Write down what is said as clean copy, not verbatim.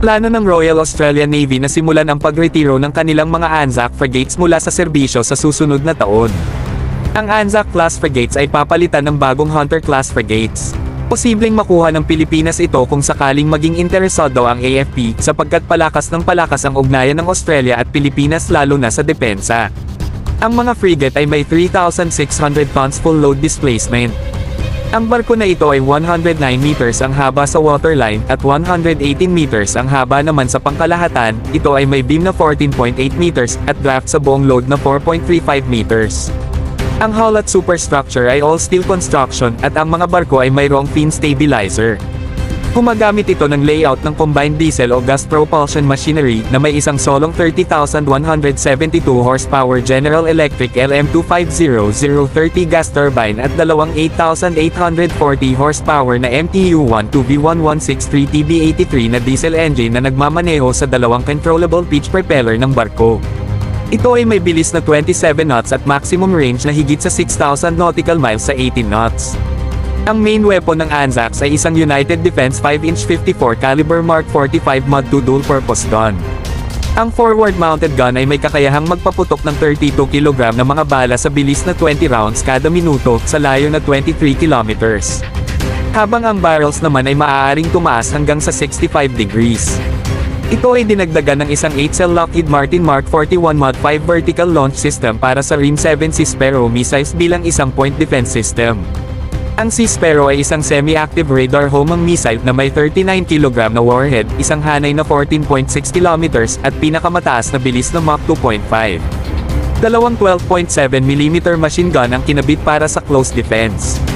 Plano ng Royal Australian Navy na simulan ang pagretiro ng kanilang mga Anzac frigates mula sa serbisyo sa susunod na taon. Ang Anzac-class frigates ay papalitan ng bagong Hunter-class frigates. Posibleng makuha ng Pilipinas ito kung sakaling maging interesado ang AFP, sapagkat palakas ang ugnayan ng Australia at Pilipinas lalo na sa depensa. Ang mga frigate ay may 3,600 tons full load displacement. Ang barko na ito ay 109 meters ang haba sa waterline at 118 meters ang haba naman sa pangkalahatan. Ito ay may beam na 14.8 meters at draft sa buong load na 4.35 meters. Ang hull at superstructure ay all steel construction at ang mga barko ay mayroong fin stabilizer. Gumagamit ito ng layout ng combined diesel o gas propulsion machinery na may isang solong 30,172 horsepower General Electric LM250030 gas turbine at dalawang 8,840 horsepower na MTU-12V1163TB83 na diesel engine na nagmamaneho sa dalawang controllable pitch propeller ng barko. Ito ay may bilis na 27 knots at maximum range na higit sa 6,000 nautical miles sa 18 knots. Ang main weapon ng Anzacs ay isang United Defense 5-inch 54 caliber Mark 45 Mod 2 dual-purpose gun. Ang forward-mounted gun ay may kakayahang magpaputok ng 32 kg na mga bala sa bilis na 20 rounds kada minuto sa layo na 23 kilometers. Habang ang barrels naman ay maaaring tumaas hanggang sa 65 degrees. Ito ay dinagdagan ng isang 8-cell Lockheed Martin Mark 41 Mod 5 vertical launch system para sa RIM-7C Sparrow missiles bilang isang point defense system. Ang Sea Sparrow ay isang semi-active radar homing missile na may 39 kg na warhead, isang hanay na 14.6 km at pinakamataas na bilis na Mach 2.5. Dalawang 12.7 mm machine gun ang kinabit para sa close defense.